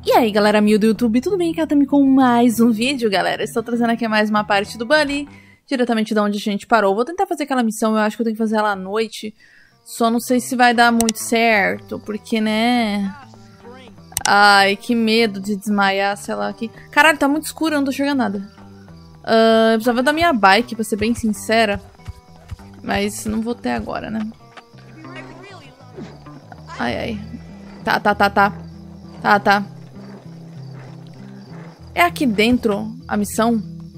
E aí galera minha do YouTube, tudo bem? Aqui é a Tami com mais um vídeo, galera. Estou trazendo aqui mais uma parte do Bunny, diretamente de onde a gente parou. Vou tentar fazer aquela missão, eu acho que eu tenho que fazer ela à noite. Só não sei se vai dar muito certo, porque, né... Ai, que medo de desmaiar, sei lá, aqui. Caralho, tá muito escuro, eu não tô enxergando nada. Eu precisava da minha bike, pra ser bem sincera. Mas não vou ter agora, né? Ai, ai. Tá. É aqui dentro a missão?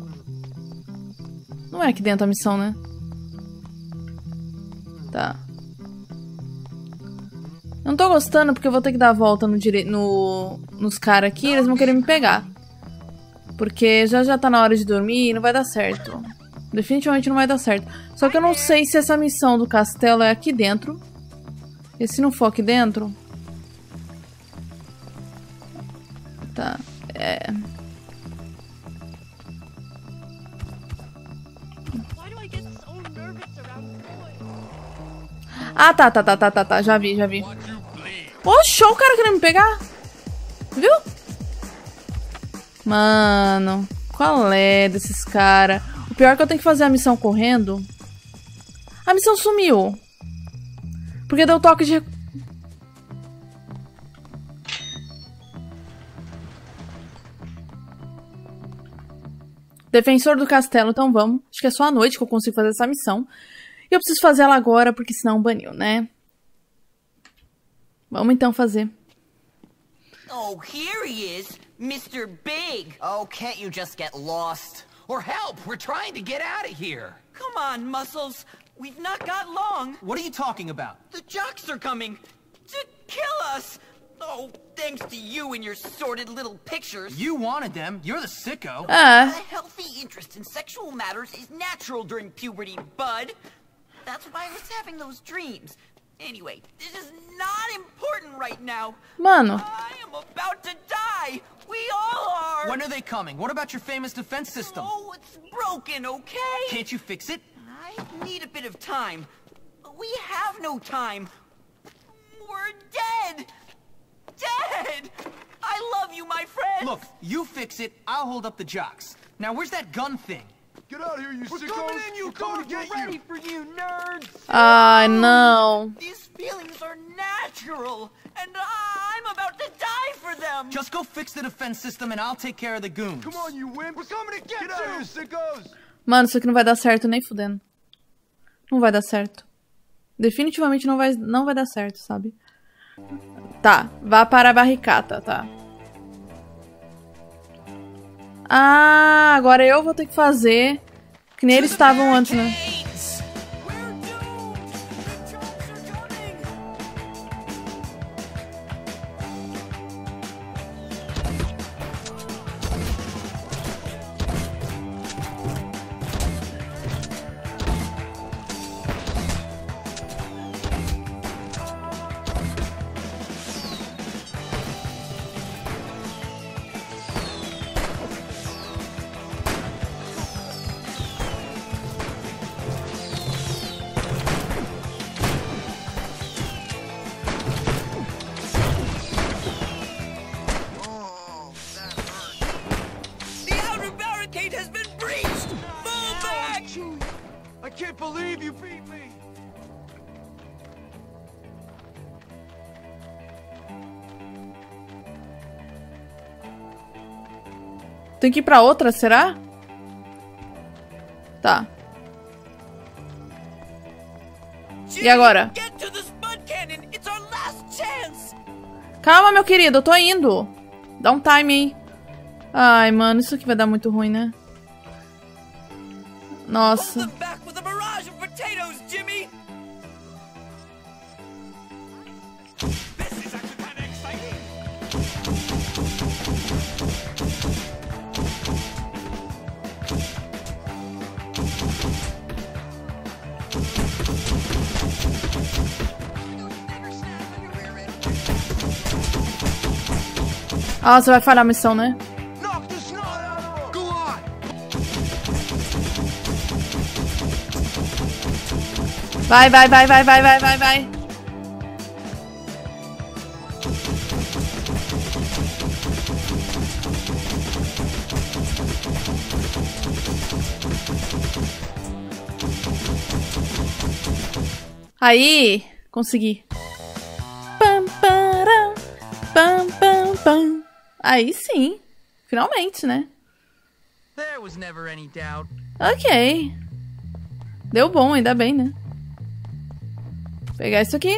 Não é aqui dentro a missão, né? Tá. Eu não tô gostando porque eu vou ter que dar a volta nos caras aqui e eles vão querer me pegar. Porque já tá na hora de dormir e não vai dar certo. Definitivamente não vai dar certo. Só que eu não sei se essa missão do castelo é aqui dentro. E se não for aqui dentro... Tá. Ah, tá. Já vi. Oxe, o cara querendo me pegar. Viu? Mano, qual é desses caras? O pior é que eu tenho que fazer a missão correndo. A missão sumiu. Porque deu toque de... Defensor do castelo, então vamos. Acho que é só à noite que eu consigo fazer essa missão. E eu preciso fazer ela agora, porque senão baniu, né? Vamos então fazer. Oh, here he is, Mr. Big. Oh, can't you just get lost? Or help, we're trying to get out of here. Come on, Muscles. We've not got long. What are you talking about? The jocks are coming to kill us. Oh, thanks to you and your sordid little pictures. You wanted them. You're the sicko. A healthy interest in sexual matters is natural during puberty, bud. That's why I was having those dreams. Anyway, this is not important right now. Mano. I am about to die. We all are. When are they coming? What about your famous defense system? Oh, it's broken, okay? Can't you fix it? I need a bit of time. We have no time. We're dead. Dead! I love you, my friend! Look, you fix it, I'll hold up the jocks. Now, where's that gun thing? Get out of here, you sickos! Coming in, you coming to get We're ready you! for you, nerds! Ai, não. These feelings are natural, and I'm about to die for them! Just go fix the defense system and I'll take care of the goons. Come on, you wimps! We're coming to get you! Get out of here, sickos! Mano, isso aqui não vai dar certo nem fudendo. Não vai dar certo. Definitivamente não vai dar certo, sabe? Tá, vá para a barricata, tá. Ah, agora eu vou ter que fazer que nem eles estavam antes, né? I can't believe you beat me! Tem que ir pra outra, será? Tá. E agora? Calma, meu querido, eu tô indo. Dá um time aí. Ai, mano, isso aqui vai dar muito ruim, né? Nossa. Ah, você vai falhar a missão, né? Vai. Aí, consegui. Pam, param, pam, pam, pam. Aí sim. Finalmente, né? There was never any doubt. Ok. Deu bom, ainda bem, né? Vou pegar isso aqui.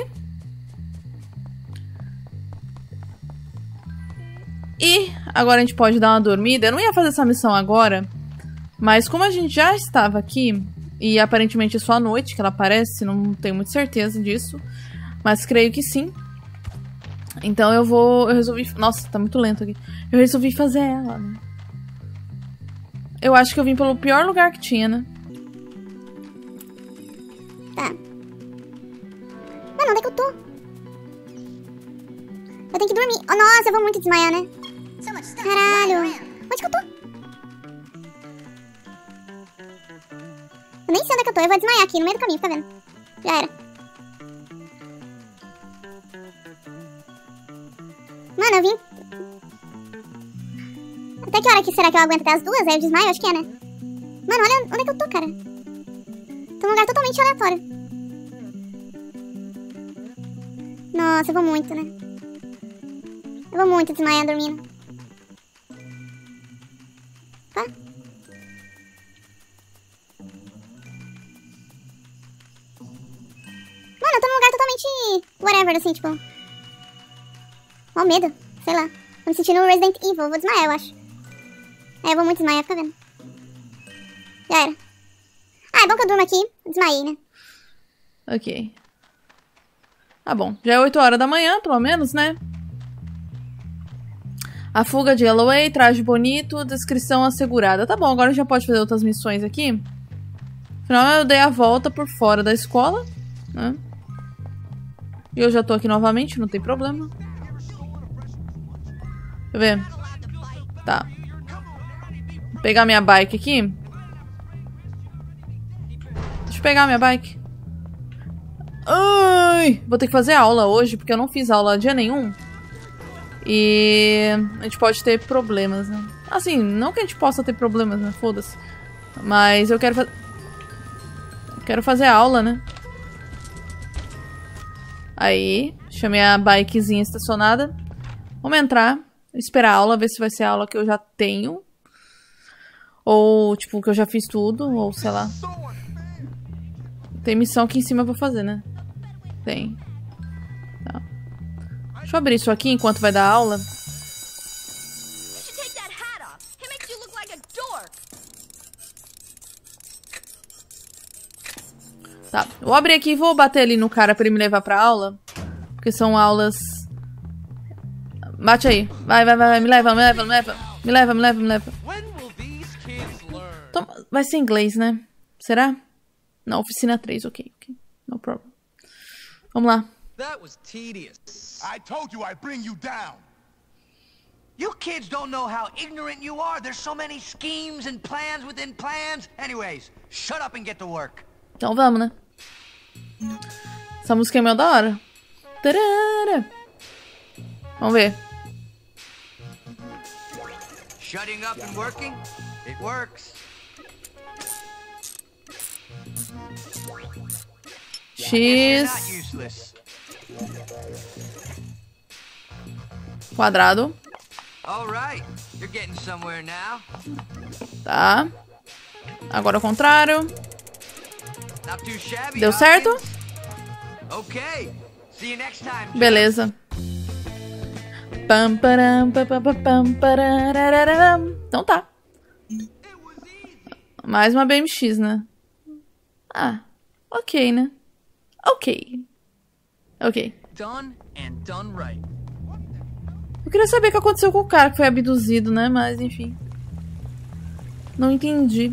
E agora a gente pode dar uma dormida. Eu não ia fazer essa missão agora, mas como a gente já estava aqui, e aparentemente é só à noite que ela aparece, não tenho muita certeza disso, mas creio que sim. Então eu resolvi... Nossa, tá muito lento aqui. Eu resolvi fazer ela, né? Eu acho que eu vim pelo pior lugar que tinha, né? Tá. Mano, onde é que eu tô? Eu tenho que dormir. Oh, nossa, eu vou muito desmaiar, né? Caralho. Onde que eu tô? Eu nem sei onde é que eu tô. Eu vou desmaiar aqui no meio do caminho, tá vendo? Já era. Mano, eu vim... Até que hora que será que eu aguento até as 2? Aí eu desmaio? Acho que é, né? Mano, olha onde é que eu tô, cara. Tô num lugar totalmente aleatório. Nossa, eu vou muito, né? Eu vou muito desmaiar dormindo. Tá? Mano, eu tô num lugar totalmente... whatever, assim, tipo... Ó, medo. Sei lá. Tô me sentindo no Resident Evil. Eu vou desmaiar, eu acho. É, eu vou muito desmaiar, fica vendo. Já era. Ah, é bom que eu durmo aqui. Desmaiei, né? Ok. Tá bom. Já é 8 horas da manhã, pelo menos, né? A fuga de Holloway, traje bonito, descrição assegurada. Tá bom, agora já pode fazer outras missões aqui. Afinal, eu dei a volta por fora da escola, né? E eu já tô aqui novamente, não tem problema. Deixa eu ver. Tá. Vou pegar minha bike aqui. Deixa eu pegar minha bike. Ai! Vou ter que fazer aula hoje, porque eu não fiz aula dia nenhum. E a gente pode ter problemas, né? Assim, não que a gente possa ter problemas, né? Foda-se. Mas eu quero fazer aula, né? Aí, chamei a bikezinha estacionada. Vamos entrar, esperar a aula, ver se vai ser a aula que eu já tenho. Ou, tipo, que eu já fiz tudo, ou sei lá. Tem missão aqui em cima pra fazer, né? Tem. Tá. Deixa eu abrir isso aqui enquanto vai dar aula. Tá, eu vou abrir aqui e vou bater ali no cara pra ele me levar pra aula. Porque são aulas... Bate aí. Vai, me leva. Me leva. Toma. Vai ser inglês, né? Será? Não, oficina 3, ok. No problem. Vamos lá. That was tedious. I told you I'd bring you down. You kids don't know how ignorant you are. There's so many schemes and plans within plans. Anyways, shut up and get to work. Então vamos, né? Essa música é meio da hora. Tarara. Vamos ver. Shutting up and working? It works. You're not X. useless. Quadrado. All right, you're getting somewhere now. Tá. Agora o contrário. Not too shabby. Deu certo? Okay. See you next time. Beleza. Pam, param, pam, pam, pam, parararam. Então tá. Mais uma BMX, né? Ah, ok, né? Ok. Done and done right. Eu queria saber o que aconteceu com o cara que foi abduzido, né? Mas, enfim. Não entendi.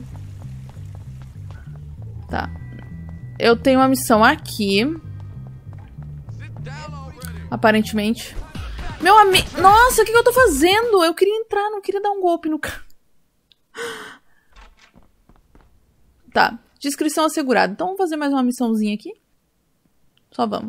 Tá. Eu tenho uma missão aqui. Aparentemente. Meu amigo... Nossa, o que eu tô fazendo? Eu queria entrar, não queria dar um golpe no cara. Tá. Descrição assegurada. Então vamos fazer mais uma missãozinha aqui. Só vamos.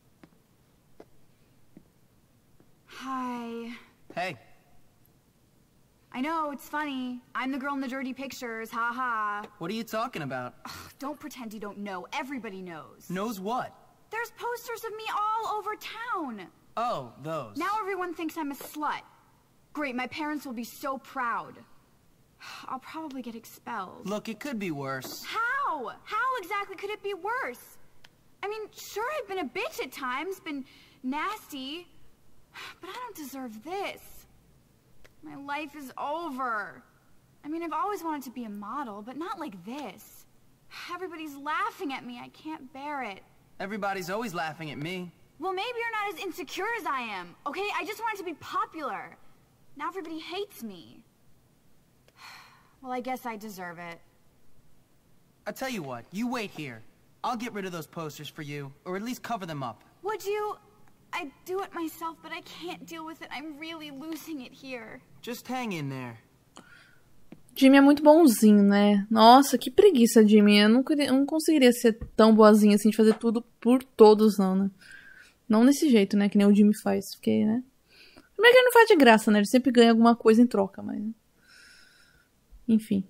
Hi. Hey, I know, it's funny. I'm the girl in the dirty pictures, haha. what are you talking about? Don't pretend you don't know. Everybody knows. Knows what? There's posters of me all over town. Oh, those. Now everyone thinks I'm a slut. Great, my parents will be so proud. I'll probably get expelled. Look, it could be worse. How? How exactly could it be worse? I mean, sure, I've been a bitch at times, been nasty, but I don't deserve this. My life is over. I mean, I've always wanted to be a model, but not like this. Everybody's laughing at me. I can't bear it. Everybody's always laughing at me. Well, maybe you're not as insecure as I am, okay? I just wanted to be popular. Now everybody hates me. Well, I guess I deserve it. I tell you what, you wait here. I'll get rid of those posters for you, or at least cover them up. Would you? I'd do it myself, but I can't deal with it. I'm really losing it here. Just hang in there. Jimmy é muito bonzinho, né? Nossa, que preguiça, Jimmy. Eu não conseguiria ser tão boazinha assim de fazer tudo por todos, não, né? Não desse jeito, né? Que nem o Jimmy faz. Porque, né? Primeiro que ele não faz de graça, né? Ele sempre ganha alguma coisa em troca, mas... Enfim.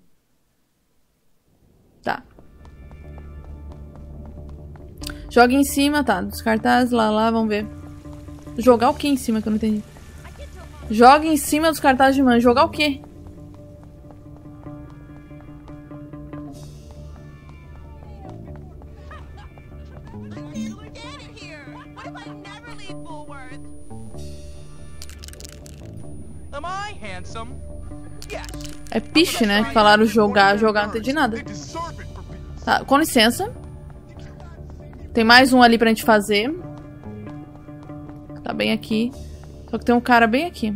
Tá. Joga em cima, tá. Dos cartazes, lá, vamos ver. Jogar o que em cima que eu não entendi? Joga em cima dos cartazes de mãe. Jogar o quê? É piche, né? Que falaram jogar, não entendi nada. Tá, com licença. Tem mais um ali pra gente fazer. Tá bem aqui. Só que tem um cara bem aqui.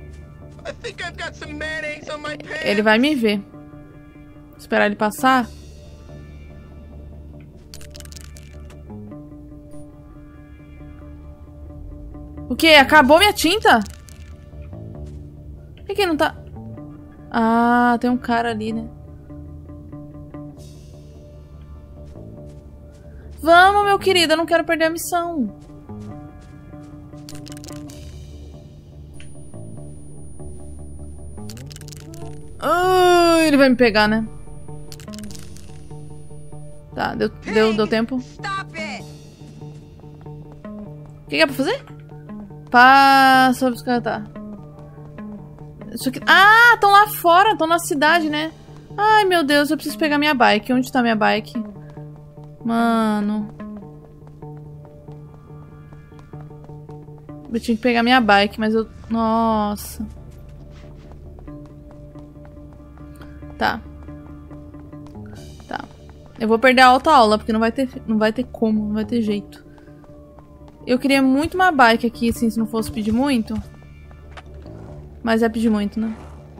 Ele vai me ver. Vou esperar ele passar. O quê? Acabou minha tinta? Por que não tá... Ah, tem um cara ali, né? Vamos, meu querido. Eu não quero perder a missão. Ele vai me pegar, né? Tá, deu tempo. O que é pra fazer? Passa pra buscar, Isso aqui... Ah, estão lá fora, estão na cidade, né? Ai, meu Deus, eu preciso pegar minha bike. Onde tá minha bike? Mano. Eu tinha que pegar minha bike, mas eu... Nossa. Tá. Tá. Eu vou perder a autoaula, porque não vai ter como, não vai ter jeito. Eu queria muito uma bike aqui, assim, se não fosse pedir muito. Mas é pedir muito, né?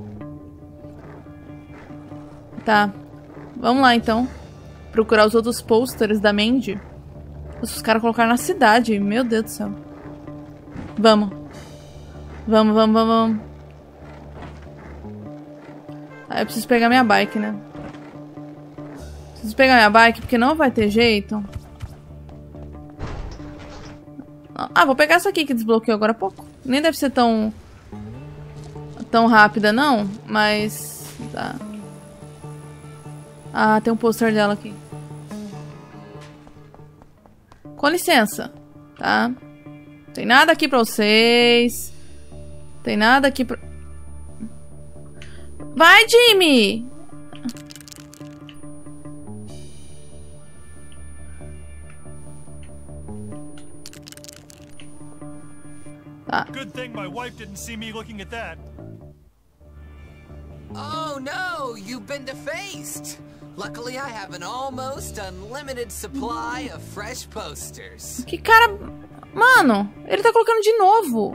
Tá. Vamos lá, então. Procurar os outros posters da Mandy. Os caras colocaram na cidade. Meu Deus do céu. Vamos. Vamos. Ah, eu preciso pegar minha bike, né? Preciso pegar minha bike, porque não vai ter jeito. Ah, vou pegar essa aqui que desbloqueou agora há pouco. Nem deve ser tão rápida, não. Mas... Tá. Ah, tem um pôster dela aqui. Com licença. Tá? Tem nada aqui pra vocês. Tem nada aqui pra... Vai, Jimmy! Tá. Good thing my wife didn't see me looking at that. Oh no, you've been defaced. Luckily, I have an almost unlimited supply of fresh posters. Que cara... Mano, ele tá colocando de novo.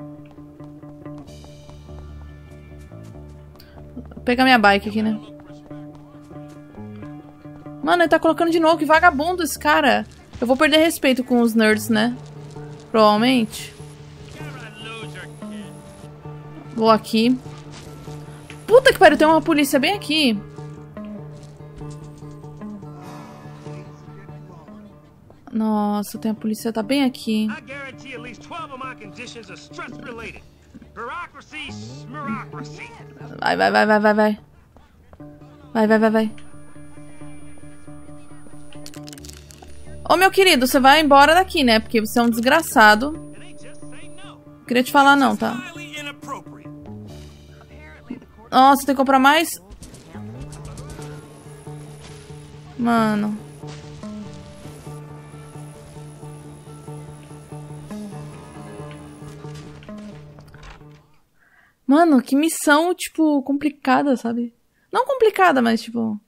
Vou pegar minha bike aqui, né? Mano, ele tá colocando de novo. Que vagabundo esse cara. Eu vou perder respeito com os nerds, né? Provavelmente. Vou aqui. Puta que pariu, tem uma polícia bem aqui. Nossa, tem a polícia, tá bem aqui. Vai. Vai. Ô, meu querido, você vai embora daqui, né? Porque você é um desgraçado. Não queria te falar não, tá? Nossa, tem que comprar mais? Mano. Mano, que missão, tipo, complicada, sabe? Não complicada, mas, tipo...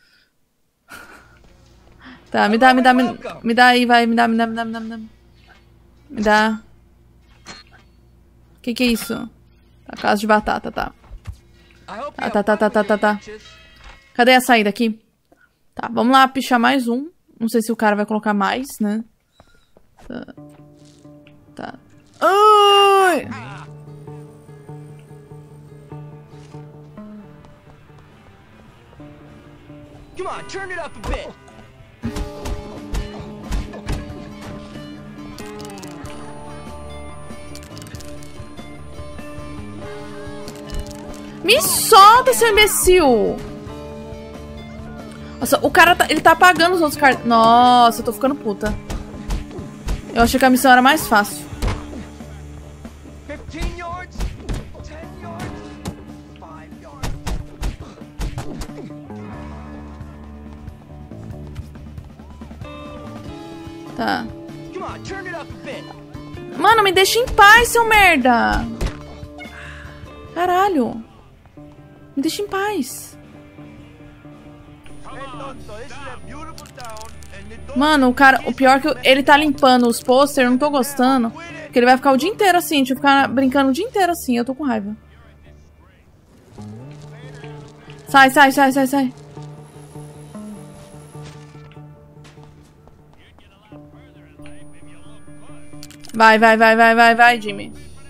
Tá, me dá aí, vai, me dá. Me dá. Que é isso? A casa de batata, tá. Tá. Cadê a saída aqui? Tá, vamos lá pichar mais um. Não sei se o cara vai colocar mais, né? Tá. Ai! Come on, turn it up a bit. Me solta, seu imbecil! Nossa, o cara tá, ele tá apagando os outros caras. Nossa, eu tô ficando puta. Eu achei que a missão era mais fácil. 15 yards, 10 yards, 5 yards. Tá. Come on, turn it up a bit. Mano, me deixa em paz, seu merda! Caralho! Me deixa em paz. Mano, o cara... O pior é que ele tá limpando os posters, eu não tô gostando. Porque ele vai ficar o dia inteiro assim. Deixa eu ficar brincando o dia inteiro assim. Eu tô com raiva. Sai. Vai, Jimmy.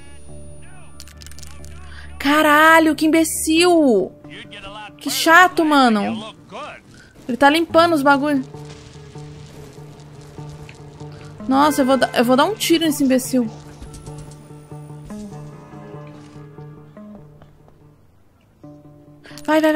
Caralho, que imbecil! Que chato, mano. Ele tá limpando os bagulho. Nossa, eu vou dar um tiro nesse imbecil. Vai.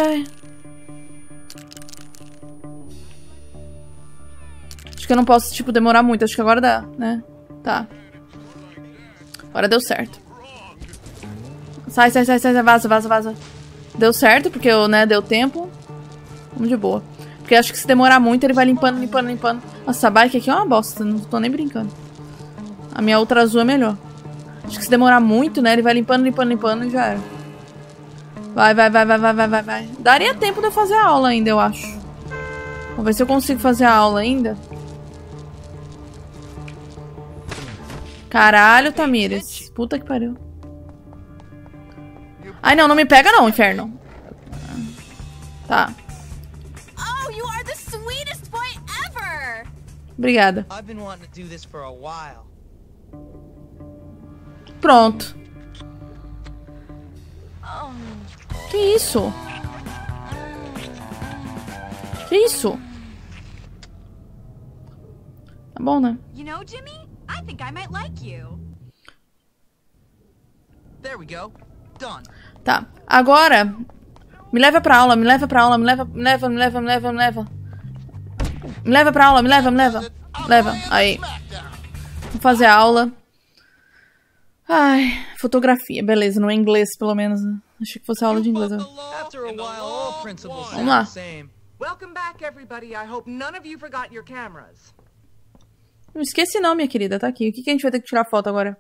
Acho que eu não posso, tipo, demorar muito. Acho que agora dá, né? Tá. Agora deu certo. Sai, vaza. Deu certo, porque eu, né, deu tempo. Vamos de boa. Porque acho que se demorar muito, ele vai limpando. Nossa, a bike aqui é uma bosta, não tô nem brincando. A minha outra azul é melhor. Acho que se demorar muito, né, ele vai limpando e já era. Vai. Daria tempo de eu fazer a aula ainda, eu acho. Vamos ver se eu consigo fazer a aula ainda. Caralho, Tamires. Puta que pariu. Ai, não me pega não, inferno. Tá. Oh, you are the sweetest boy ever. Obrigada. I've been wanting to do this for a while. Pronto. Que isso? Tá bom, né? You know, Jimmy, I think I might like you. There we go. Done. Tá. Agora, me leva pra aula. Me leva pra aula. Leva. Aí. Vou fazer a aula. Ai, fotografia. Beleza, não é inglês, pelo menos. Achei que fosse aula de inglês. Vamos lá. Welcome back, everybody. I hope none of you forgot your cameras. Não esqueci não, minha querida. Tá aqui. O que a gente vai ter que tirar foto agora?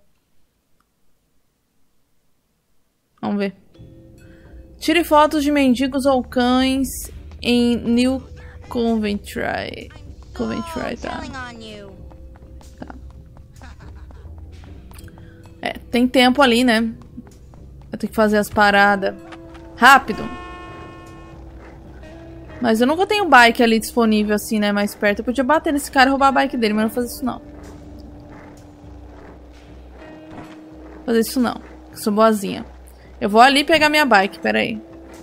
Vamos ver. Tire fotos de mendigos ou cães em New Coventry. Tá. É, tem tempo ali, né? Eu tenho que fazer as paradas rápido. Mas eu nunca tenho bike ali disponível assim, né? Mais perto. Eu podia bater nesse cara e roubar a bike dele, mas não vou fazer isso não. Fazer isso não. Eu sou boazinha. Eu vou ali pegar minha bike, pera aí.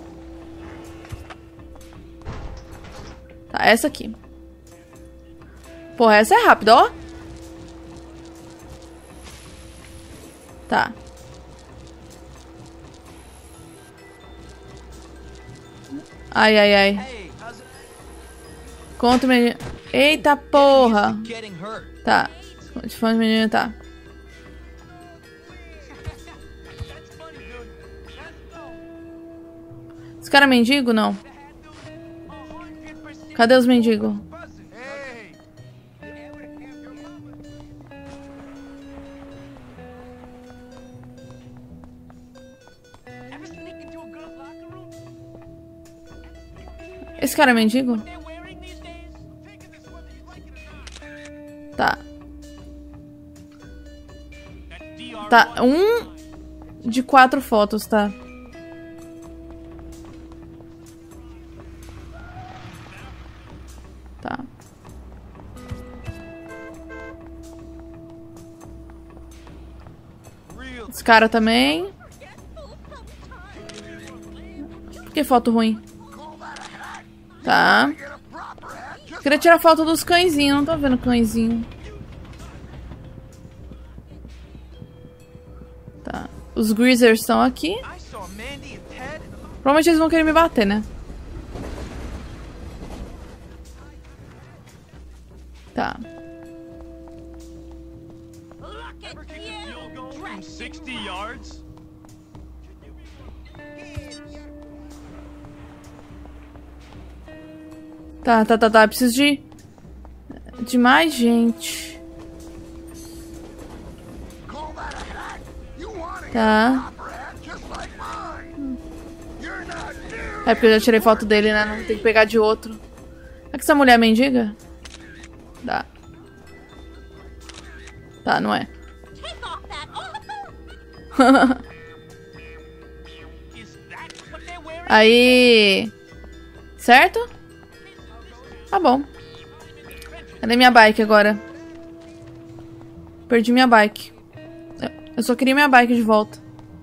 Tá, essa aqui. Porra, essa é rápida, ó. Tá. Ai. Conta-me. Eita porra. Tá. De fome menina, tá. Esse cara é mendigo? Não. Cadê os mendigos? Esse cara é mendigo? Tá. Tá, 1 de 4 fotos, tá. Tá. Esse cara também. Que foto ruim. Tá. Queria tirar foto dos cãezinhos. Não tô vendo cãezinho. Tá. Os Greasers estão aqui. Provavelmente eles vão querer me bater, né? Tá. Tá. Preciso de mais gente. Tá. É porque eu já tirei foto dele, né? Não tem que pegar de outro. É que essa mulher é mendiga? Tá. Tá, não é. Aí. Certo? Tá bom. Cadê minha bike agora? Perdi minha bike. Eu só queria minha bike de volta.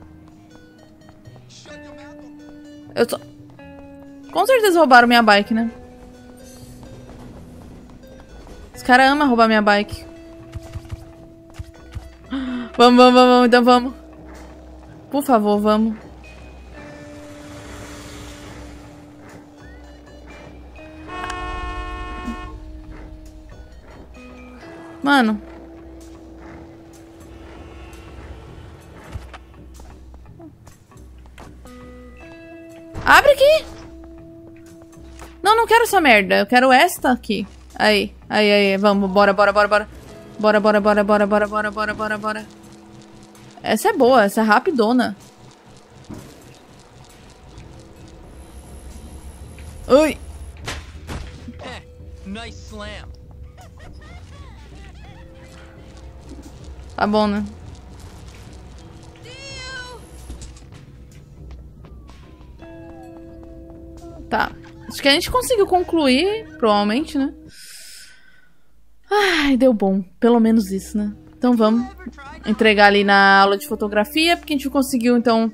Com certeza roubaram minha bike, né? Os caras amam roubar minha bike. Vamos, então vamos. Por favor, vamos. Mano. Abre aqui. Não quero essa merda. Eu quero esta aqui. Aí. Vamos, bora. Bora. Essa é boa, essa é rapidona. Ui. Nice slam. Tá bom, né? Tá. Acho que a gente conseguiu concluir, provavelmente, né? Ai, deu bom. Pelo menos isso, né? Então vamos entregar ali na aula de fotografia, porque a gente conseguiu, então...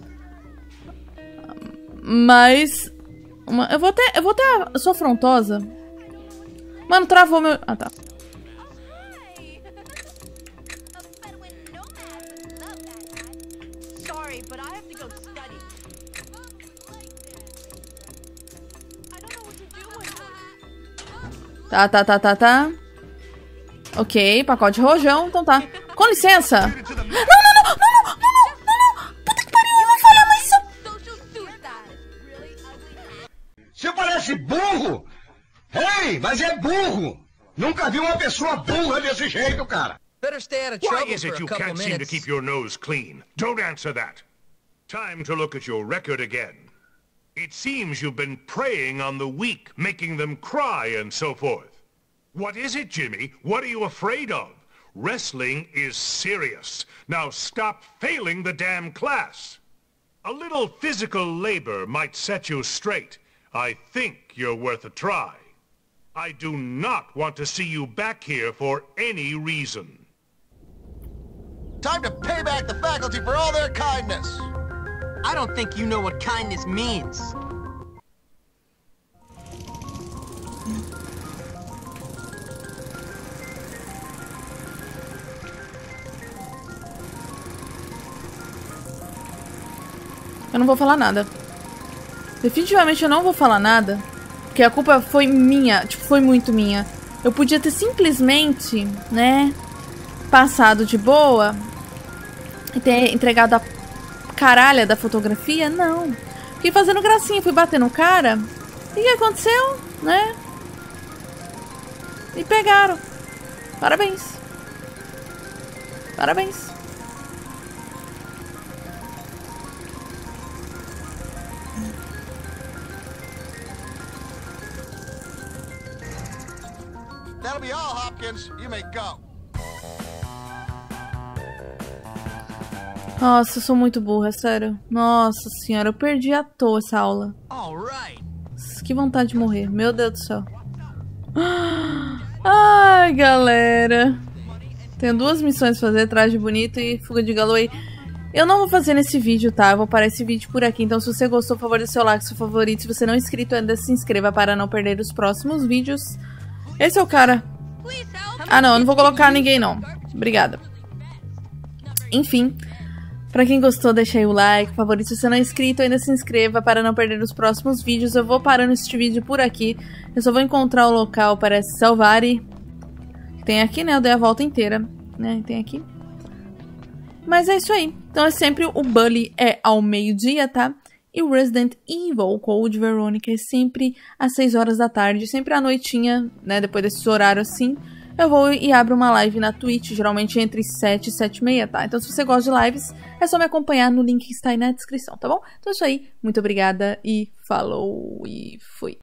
Mas... Eu vou até... Eu sou afrontosa. Mano, travou meu... Ah, tá. Tá. Ok, pacote de rojão, então tá. Com licença. Não. Puta que pariu, eu vou falar mais isso. Você parece burro. Ei, mas é burro. Nunca vi uma pessoa burra desse jeito, cara. Better stay out of Why trouble is for it a you couple can't seem to minutes. keep your nose clean? Don't answer that. Time to look at your record again. It seems you've been preying on the weak, making them cry and so forth. What is it, Jimmy? What are you afraid of? Wrestling is serious. Now stop failing the damn class. A little physical labor might set you straight. I think you're worth a try. I do not want to see you back here for any reason. Time to pay back the faculty for all their kindness. I don't think you know what kindness means. Eu não vou falar nada. Definitivamente eu não vou falar nada. Porque a culpa foi minha. Tipo, foi muito minha. Eu podia ter simplesmente, né, passado de boa e ter entregado a caralha da fotografia. Não. Fiquei fazendo gracinha, fui bater no cara. E o que aconteceu, né? E pegaram. Parabéns. Parabéns. That'll be all, Hopkins. You may go. Nossa, eu sou muito burra, sério. Nossa senhora, eu perdi à toa essa aula. Que vontade de morrer, meu Deus do céu. Ai, galera. Tenho 2 missões pra fazer, traje bonito e fuga de Galloway. Eu não vou fazer nesse vídeo, tá? Eu vou parar esse vídeo por aqui. Então, se você gostou, por favor, dê seu like, seu favorito. Se você não é inscrito ainda, se inscreva para não perder os próximos vídeos. Esse é o cara. Ah, não, eu não vou colocar ninguém, não. Obrigada. Enfim, pra quem gostou, deixa aí o like, favorito. Se você não é inscrito, ainda se inscreva para não perder os próximos vídeos. Eu vou parando este vídeo por aqui. Eu só vou encontrar o local para se salvar e... Tem aqui, né? Eu dei a volta inteira, né? Tem aqui. Mas é isso aí. Então é sempre o Bully é ao meio-dia, tá? E o Resident Evil Code Veronica é sempre às 6 horas da tarde. Sempre à noitinha, né? Depois desses horários assim. Eu vou e abro uma live na Twitch, geralmente entre 7 e 7 e meia, tá? Então se você gosta de lives, é só me acompanhar no link que está aí na descrição, tá bom? Então é isso aí, muito obrigada e falou e fui!